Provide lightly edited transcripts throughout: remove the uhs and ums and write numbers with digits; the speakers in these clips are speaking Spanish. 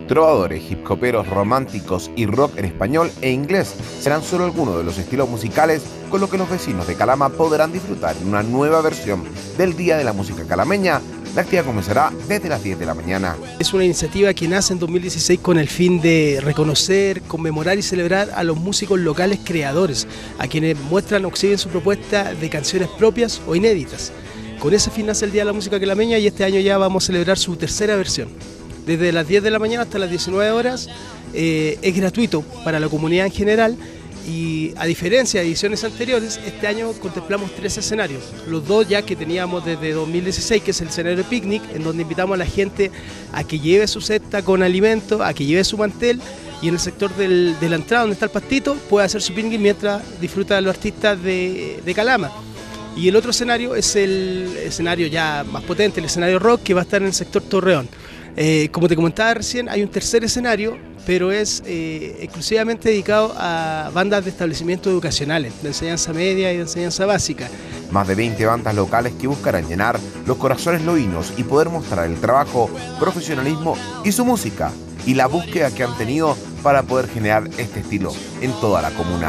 Trovadores, hip hoperos, románticos y rock en español e inglés serán solo algunos de los estilos musicales con los que los vecinos de Calama podrán disfrutar en una nueva versión del Día de la Música Calameña. La actividad comenzará desde las 10 de la mañana. Es una iniciativa que nace en 2016 con el fin de reconocer, conmemorar y celebrar a los músicos locales creadores, a quienes muestran o exhiben su propuesta de canciones propias o inéditas. Con ese fin nace el Día de la Música Calameña y este año ya vamos a celebrar su tercera versión. Desde las 10 de la mañana hasta las 19 horas es gratuito para la comunidad en general y a diferencia de ediciones anteriores, este año contemplamos 3 escenarios. Los 2 ya que teníamos desde 2016, que es el escenario de picnic, en donde invitamos a la gente a que lleve su cesta con alimento, a que lleve su mantel, y en el sector de la entrada donde está el pastito puede hacer su picnic mientras disfruta de los artistas de Calama. Y el otro escenario es el escenario ya más potente, el escenario rock, que va a estar en el sector Torreón. Como te comentaba recién, hay un tercer escenario, pero es exclusivamente dedicado a bandas de establecimientos educacionales, de enseñanza media y de enseñanza básica. Más de 20 bandas locales que buscarán llenar los corazones loínos y poder mostrar el trabajo, profesionalismo y su música, y la búsqueda que han tenido para poder generar este estilo en toda la comuna.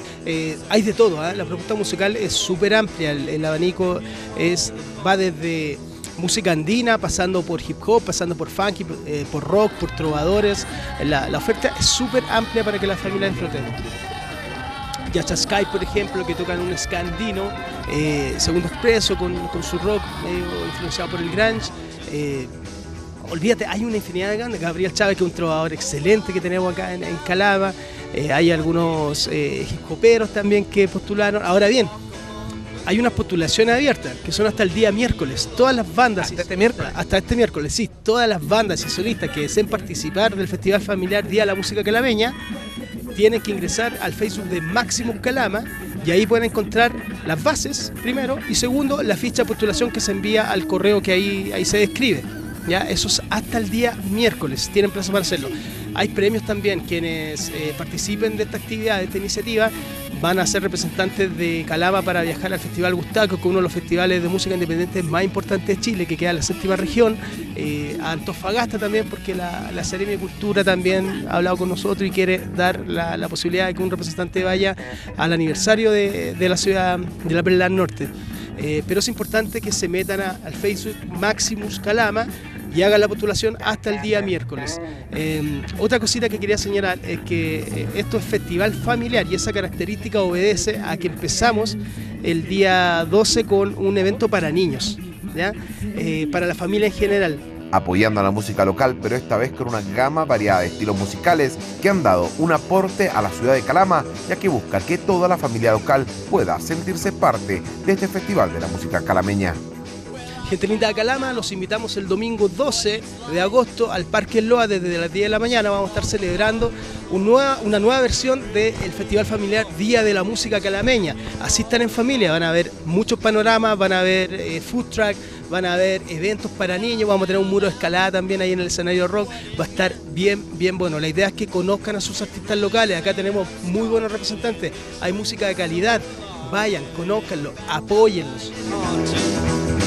Hay de todo, la propuesta musical es súper amplia, el abanico va desde música andina, pasando por hip hop, pasando por funky, por rock, por trovadores. La oferta es súper amplia para que la familia disfruten. Yachaskai, por ejemplo, que tocan un ska andino, Segundo Expreso con su rock medio influenciado por el grunge. Olvídate, hay una infinidad de bandas. Gabriel Chávez, que es un trovador excelente que tenemos acá en Calama. Hay algunos hip hoperos también que postularon. Ahora bien, hay unas postulaciones abiertas que son hasta el día miércoles. Todas las bandas. ¿Hasta este miércoles? Hasta este miércoles, sí. Todas las bandas y solistas que deseen participar del Festival Familiar Día de la Música Calameña tienen que ingresar al Facebook de Maximus Calama y ahí pueden encontrar las bases, primero, y segundo, la ficha de postulación que se envía al correo que ahí se describe. ¿Ya? Eso es hasta el día miércoles, tienen plazo para hacerlo. Hay premios también, quienes participen de esta actividad, de esta iniciativa, van a ser representantes de Calama para viajar al Festival Gustaco, que es uno de los festivales de música independiente más importantes de Chile, que queda en la 7ª región, a Antofagasta también, porque la Seremi de Cultura también ha hablado con nosotros y quiere dar la posibilidad de que un representante vaya al aniversario de la ciudad de la Perla del Norte. Pero es importante que se metan al Facebook Maximus Calama y hagan la postulación hasta el día miércoles. Otra cosita que quería señalar es que esto es festival familiar y esa característica obedece a que empezamos el día 12 con un evento para niños, ¿ya? Para la familia en general. Apoyando a la música local, pero esta vez con una gama variada de estilos musicales que han dado un aporte a la ciudad de Calama, ya que busca que toda la familia local pueda sentirse parte de este Festival de la Música Calameña. Gente linda de Calama, los invitamos el domingo 12 de agosto al Parque Loa desde las 10 de la mañana. Vamos a estar celebrando una nueva versión del Festival Familiar Día de la Música Calameña. Asistan en familia, van a ver muchos panoramas, van a ver food truck, van a ver eventos para niños, vamos a tener un muro de escalada también ahí en el escenario rock. Va a estar bien bueno. La idea es que conozcan a sus artistas locales. Acá tenemos muy buenos representantes, hay música de calidad. Vayan, conózcanlo, apóyenlos.